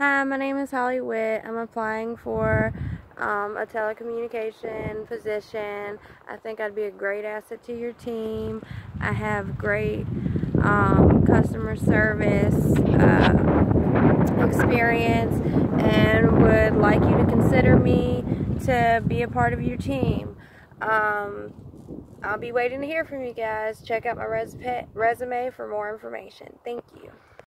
Hi, my name is Holly Witt. I'm applying for a telecommunication position. I think I'd be a great asset to your team. I have great customer service experience and would like you to consider me to be a part of your team. I'll be waiting to hear from you guys. Check out my resume for more information. Thank you.